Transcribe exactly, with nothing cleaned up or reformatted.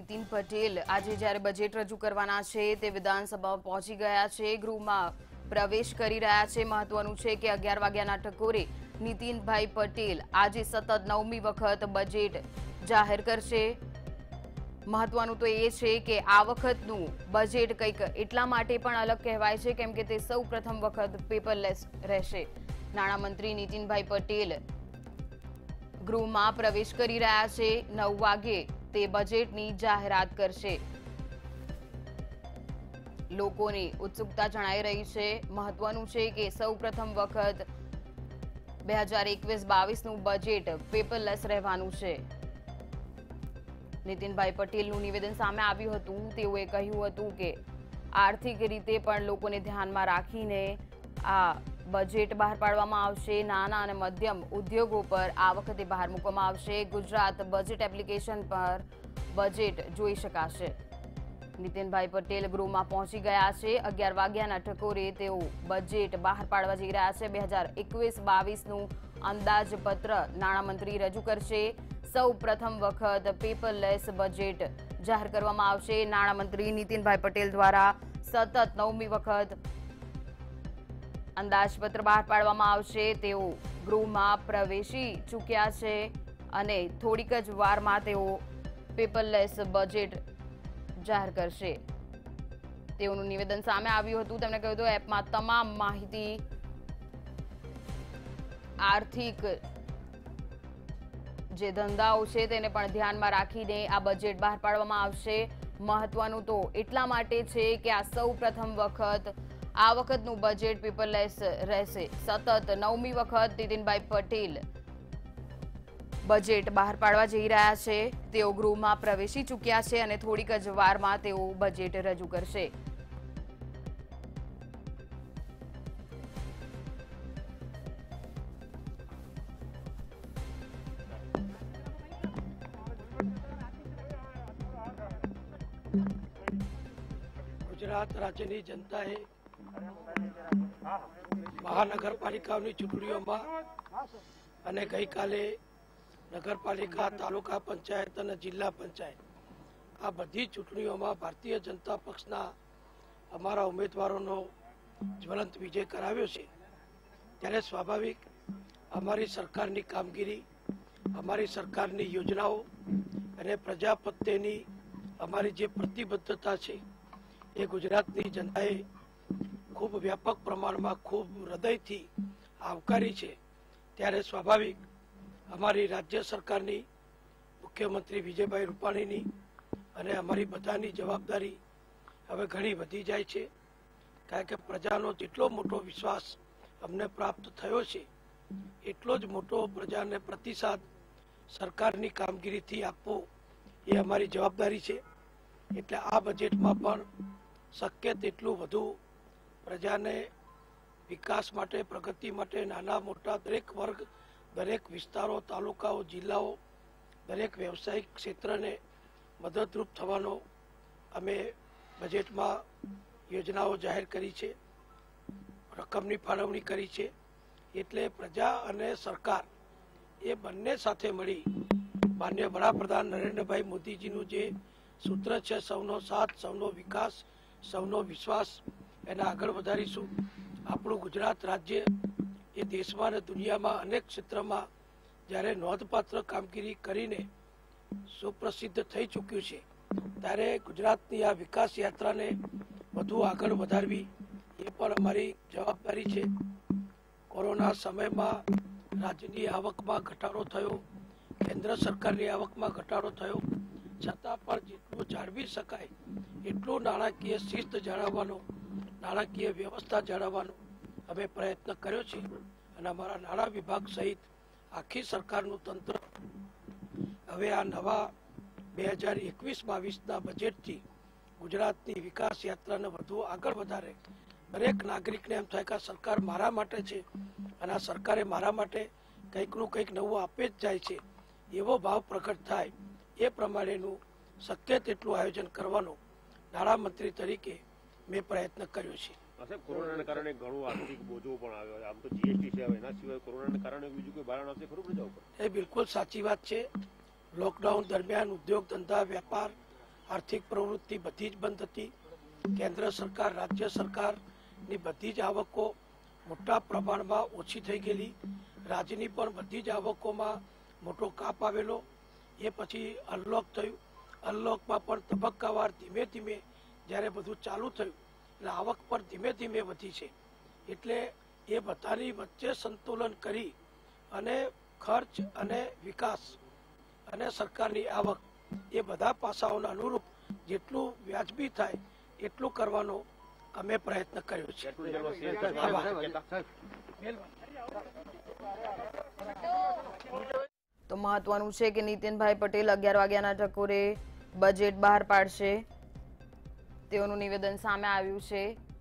નીતિન પટેલ આજે જ્યારે બજેટ રજૂ કરવાના છે તે વિધાનસભામાં પહોંચી ગયા છે, ગૃહમાં પ્રવેશ કરી રહ્યા છે। મહત્વનું છે કે અગિયાર વાગ્યાના ટકોરે નીતિનભાઈ પટેલ આજે સતત નવમી વખત બજેટ જાહેર કરશે। મહત્વનું તો એ છે કે આ વખતનું બજેટ કંઈક એટલા માટે પણ અલગ કહેવાય છે કેમ કે તે સૌ પ્રથમ વખત પેપરલેસ રહેશે। નાણામંત્રી નીતિનભાઈ પટેલ ગૃહમાં પ્રવેશ કરી રહ્યા છે, નવ વાગે તે બજેટની જાહેરાત કરશે। લોકોની ઉત્સુકતા જણાઈ રહી છે। મહત્વનું છે કે સૌ પ્રથમ વખત બે હજાર એકવીસ બાવીસ નું બજેટ પેપરલેસ રહેવાનું છે। નીતિનભાઈ પટેલનું નિવેદન સામે આવ્યું હતું। તેઓએ કહ્યું હતું કે આર્થિક રીતે પણ લોકોને ધ્યાનમાં રાખીને આ બજેટ બહાર પાડવામાં આવશે। નાના અને મધ્યમ ઉદ્યોગો પર આ વખતે બહાર મૂકવામાં આવશે। ગુજરાત બજેટ એપ્લિકેશન પર બજેટ જોઈ શકાશે। નીતિનભાઈ પટેલ ગૃહમાં પહોંચી ગયા છે, અગિયાર વાગ્યાના ટકોરે તેઓ બજેટ બહાર પાડવા જઈ રહ્યા છે। બે હજાર એકવીસ બાવીસ નું અંદાજપત્ર નાણામંત્રી રજૂ કરશે। સૌ પ્રથમ વખત પેપરલેસ બજેટ જાહેર કરવામાં આવશે। નાણામંત્રી નીતિનભાઈ પટેલ દ્વારા સતત નવમી વખત અંદાજપત્ર બહાર પાડવામાં આવશે। તેઓ ગૃહમાં પ્રવેશી ચૂક્યા છે અને થોડીક જ વારમાં તેઓ પેપરલેસ બજેટ જાહેર કરશે। તેઓનું નિવેદન સામે આવ્યું હતું। તેમણે કહ્યું હતું એપમાં તમામ માહિતી આર્થિક જે ધંધાઓ છે તેને પણ ધ્યાનમાં રાખીને આ બજેટ બહાર પાડવામાં આવશે। મહત્વનું તો એટલા માટે છે કે આ સૌ પ્રથમ વખત આ વખતનું બજેટ પેપરલેસ રહેશે। સતત નવમી વખત નીતિનભાઈ પટેલ બજેટ બહાર પાડવા જઈ રહ્યા છે। તેઓ ગૃહમાં પ્રવેશી ચૂક્યા છે અને થોડીક જ વારમાં તેઓ બજેટ રજૂ કરશે। गुजरात राज्य जनता महानगरपालिका चूंटणीओ में गई काले नगरपालिका तालुका पंचायत और जिला पंचायत आ बधी चूंटणीओ में भारतीय जनता पक्षना अमारा उम्मीदवारों ज्वलंत विजय कराव्यो छे। त्यारे स्वाभाविक अमारी सरकारनी कामगीरी, अमारी सरकारनी योजनाओं अने प्रजा प्रत्येनी अमारी जे प्रतिबद्धता है ये गुजरातनी जनताए खूब व्यापक प्रमाण में खूब हृदयथी आवकारी है। त्यारे स्वाभाविक अमारी राज्य सरकारनी मुख्यमंत्री विजयभाई रूपाणीनी अने अमारी बधानी जवाबदारी हवे घणी वधी जाय छे, कारण के प्रजानो जेटलो मोटो विश्वास अमने प्राप्त थयो छे एटलो ज मोटो प्रजाने प्रतिसाद सरकारनी कामगीरीथी आपवो ए अमारी जवाबदारी छे। एटले आ बजेटमां पण शक्य तेटલું વધુ પ્રજાને વિકાસ માટે, પ્રગતિ માટે નાના મોટા દરેક વર્ગ, દરેક વિસ્તારો, તાલુકાઓ, જિલ્લાઓ, દરેક વ્યવસાયિક ક્ષેત્રને મદદરૂપ થવાનો અમે બજેટમાં યોજનાઓ જાહેર કરી છે, રકમની ફાળવણી કરી છે। એટલે પ્રજા અને સરકાર એ બંને સાથે મળી માનનીય વડાપ્રધાન નરેન્દ્રભાઈ મોદીજીનું જે सूत्र है सौनो साथ, सौनो विकास, सौनो विश्वास एना आगळ वधारीशुं। आपणुं गुजरात राज्य ए देश में दुनिया में अनेक क्षेत्र में ज्यारे नोंधपात्र कामगीरी करीने सुप्रसिद्ध थई चूक्युं छे, त्यारे गुजरातनी आ विकास यात्रा ने वधु आगळ वधारवी ए पण अमारी जवाबदारी छे। कोरोना समय में राज्यनी आवक में घटाडो थयो, केंद्र सरकारनी आवक में घटाडो थयो, छतां पण जेटલું જાળવી શકાય એટલું નાણાકીય શિસ્ત જાળવવાનો, નાણાકીય વ્યવસ્થા જાળવવાનો અમે પ્રયત્ન કર્યો છે અને અમારા નાણાં વિભાગ સહિત આખી સરકારનું તંત્ર હવે આ નવા બે હજાર એકવીસ બાવીસના બજેટથી ગુજરાતની વિકાસ યાત્રાને વધુ આગળ વધારે। દરેક નાગરિકને એમ થાય કે સરકાર મારા માટે છે અને આ સરકારે મારા માટે કંઈકનું કંઈક નવું આપે જ જાય છે એવો ભાવ પ્રગટ થાય એ પ્રમાણેનું શક્ય તેટલું આયોજન કરવાનો નાણામંત્રી તરીકે મેં પ્રયત્ન કર્યો છે। કોરોનાના કારણે ઘણું આર્થિક બોજો પણ આવ્યો, આમ તો જીએસટી છે, એના સિવાય કોરોનાના કારણે બીજું કોઈ ભારણ આવશે ખરું પ્રજા ઉપર? એ બિલકુલ સાચી વાત છે। લોકડાઉન દરમિયાન ઉદ્યોગ ધંધા, વેપાર આર્થિક પ્રવૃત્તિ બધી જ બંધ હતી. કેન્દ્ર સરકાર રાજ્ય સરકારની બધી જ આવકો મોટા પ્રમાણમાં ઓછી થઈ ગયેલી. રાજ્યની પણ બધી જ આવકોમાં મોટો કાપ આવેલો. એ પછી અનલોક થયું. અનલોકમાં પણ તબક્કાવાર ધીમે ધીમે જ્યારે બધું ચાલુ થયું એટલે આવક પણ ધીમે ધીમે વધી છે. એટલે એ બધાની વચ્ચે સંતુલન કરી અને ખર્ચ અને વિકાસ અને સરકારની આવક એ બધા પાસાઓના અનુરૂપ જેટલું વ્યાજબી થાય એટલું કરવાનો અમે પ્રયત્ન કર્યો છે. તો મહત્વનું છે કે નીતિનભાઈ પટેલ અગિયાર વાગ્યાના ટકોરે બજેટ બહાર પાડશે તેઓનું નિવેદન સામે આવ્યું છે.